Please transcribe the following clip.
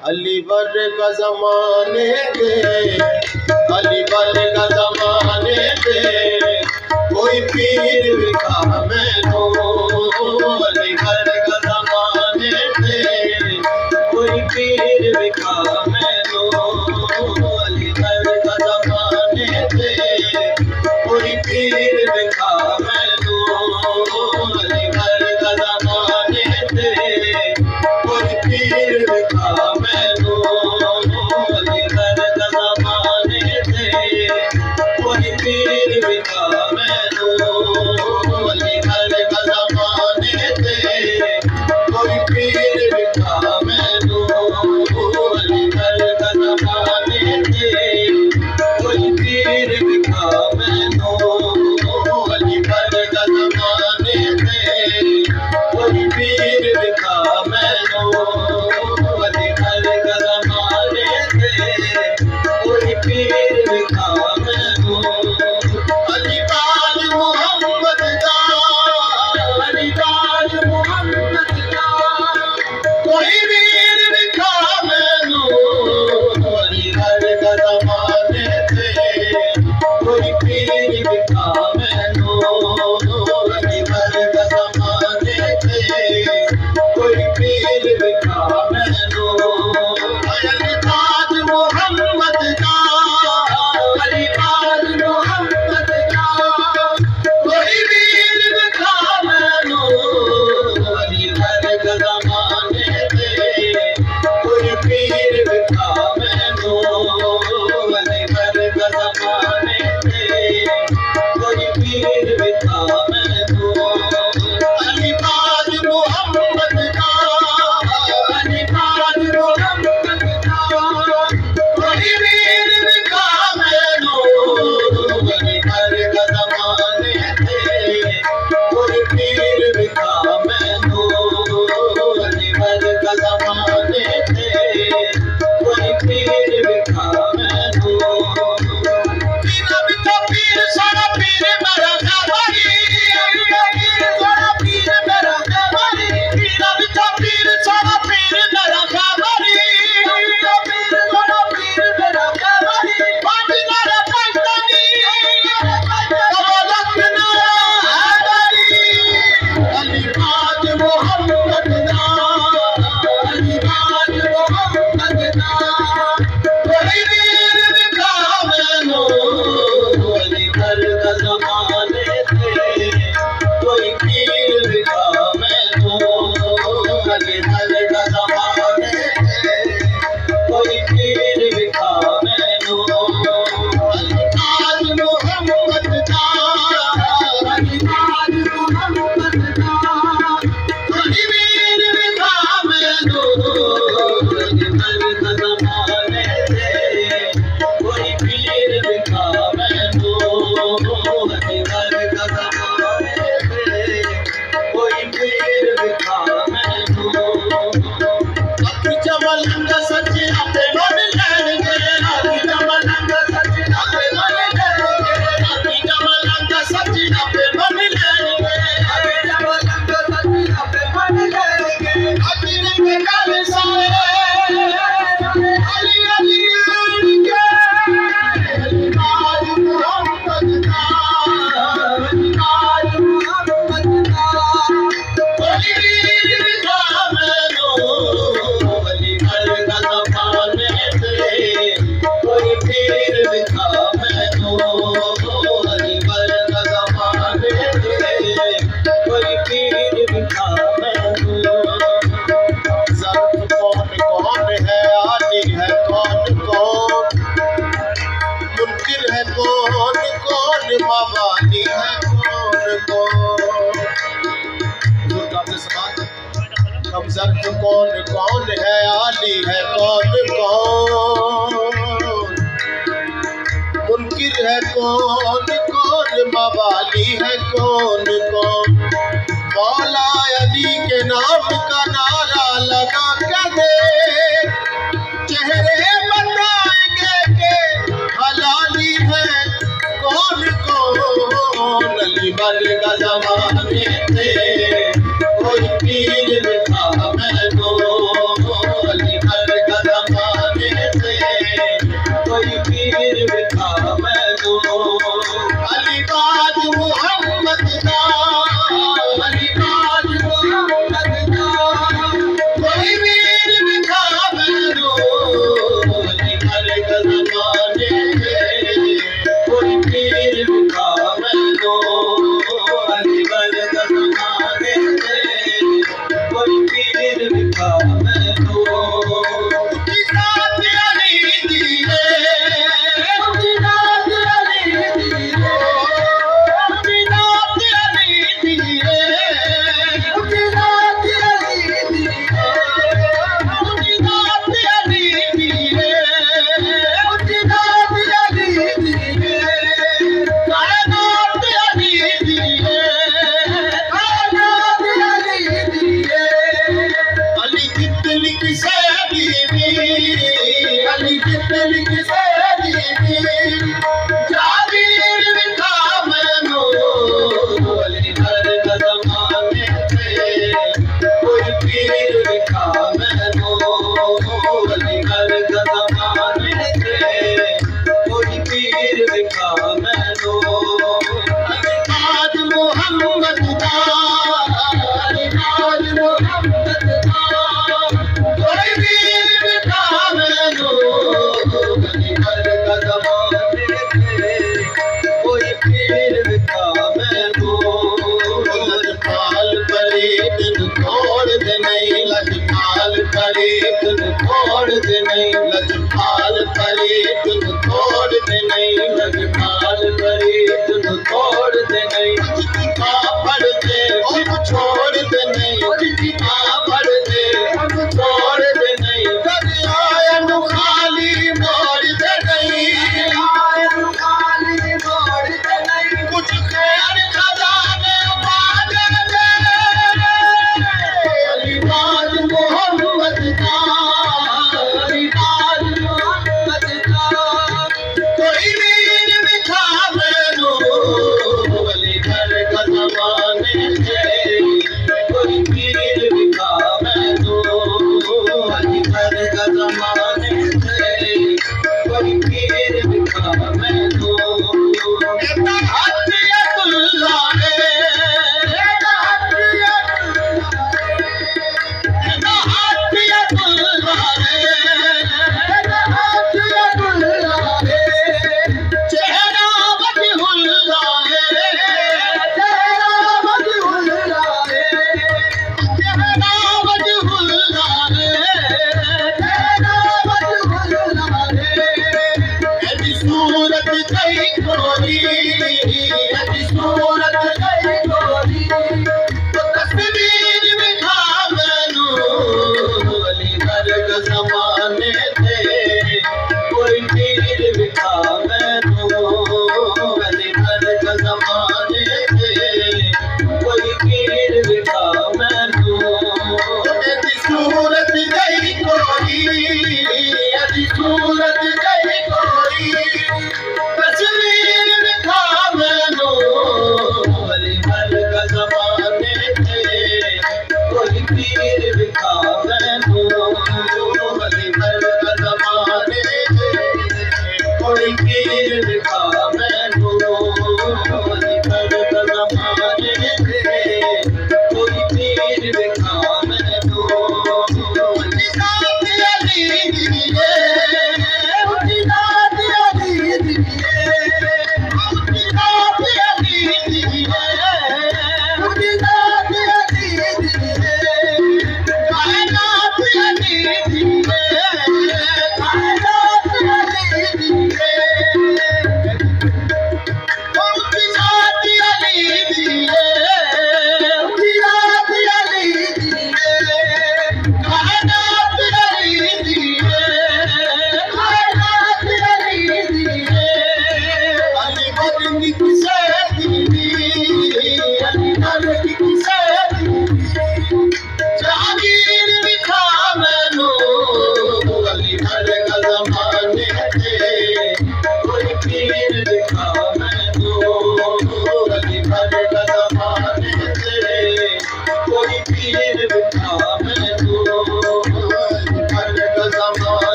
अली वर्गा ज़माने पे, अली वर्गा ज़माने पे कोई पीर विखा मैनू। अली वर्गा ज़माने पे कोई पीर विखा मैनू। अली वर्गा ज़माने पे कोई पीर विखा मैनू। अली वर्गा ज़माने पे कोई पीर विखा मैनू। अली वर्गा ज़माने पे कोई पीर विखा मैनू। अली वर्गा ज़माने पे कोई पीर विखा मैनू। अली वर्गा ज़माने पे कोई पीर विखा मैनू। अली वर्गा ज़माने पे कोई पीर विखा मैनू। अली वर्गा ज़माने पे कोई पीर विखा मैनू। अली बाल मोहम्मद दा, अली बाल मोहम्मद दा कोई वीर विखा मैनू। अली वर्गा ज़माने पे कोई पीर विखा मैनू। अली वर्गा ज़माने पे कोई पीर विखा मैनू। अली बाल मोहम्मद दा, अली बाल मोहम्मद दा कोई वीर विखा मैनू। अली वर्गा ज़माने पे कोई पीर विखा मैनू। अली वर्गा ज़माने पे कोई पीर विखा मैनू। अली बाल मोहम्मद दा, अली बाल मोहम्मद दा कोई वीर विखा मैनू। अली वर्गा ज़माने पे कोई पीर विखा मैनू। अली वर्गा ज़माने पे कोई पीर विखा मैनू। पीरा बिचा पीर सारा पीर मेरा ज़मानी। सारा पीर मेरा ज़मानी। पीरा बिचा पीर सारा पीर मेरा ज़मानी। सारा पीर मेरा ज़मानी। बाजी नारा पैतानी कबलत ना हैदरी। अली बाल मोहम्मद दा, अली बाल मोहम्मद दा कोई वीर विखा मैनू। अली वर्गा ज़माने पे कोई पीर विखा मैनू। अली वर्गा ज़माने पे कोई पीर विखा मैनू। अली बाल मोहम्मद दा, अली बाल मोहम्मद दा कोई वीर विखा मैनू। अली वर्गा ज़माने पे कोई पीर विखा मैनू। अली वर्गा ज़माने पे कोई पीर विखा मैनू। अभी जमलंग सच्चे अपने मन लैणगे। अभी जमलंग सच्चे अपने मन लैणगे। अभी जमलंग सच्चे अपने मन लैणगे। अभी जमलंग सच्चे अपने मन लैणगे। अभी ने गल सारे अली अली के। अली बाल मोहम्मद दा, अली बाल मोहम्मद दा कोई वीर विखा मैनू। अली वर्गा ज़माने पे कोई पीर विखा मैनू। अली वर्गा ज़माने पे कोई पीर विखा मैनू। ज़र्फ़ कौन कौन है, आली है कौन कौन, मुनकिर है कौन कौन, मवाली है कौन कौन। हुज़ूर आपने समात अब ज़र्फ़ कौन कौन है, आली है कौन कौन, मुनकिर है कौन कौन, मवाली है कौन कौन। मौला अली के नाम का नारा लगा के दे, चेहरे बताएंगे के हलाली है कौन कौन। अली वर्गा ज़माने पे कोई पीर विखा मैनू। अली वर्गा अली जितनी किसे दी जागीर दिखा मैनू अली हर ज़माने से कोई पीर दिखा मैनू अली हर ज़माने से कोई पीर दिखा मैनू आज मोहम्मद दा आज मोहम्मद दा कोई पीर दिखा मैनू अली हर ज़माने से कोई पीर दिखा मैनू लजपाल फरीद तोड़ दे नहीं लजपाल फरीद तोड़ दे नहीं लजपाल फरीद तोड़ दे नहीं लजपाल फरीद तोड़ दे नहीं पढ़ दे छोड़ दे नहीं पढ़ दे छोड़ दे नहीं आयन खाली मोड़ दे नहीं आयन खाली मोड़ दे नहीं कुछ खैर खजाने बाज दे अलीबाज मोहम्मद का अलीबाज मोहम्मद का कोई वीर दिखा मैनू अली हर ज़माने से कोई पीर दिखा मैनू अली हर ज़माने से कोई पीर दिखा मैनू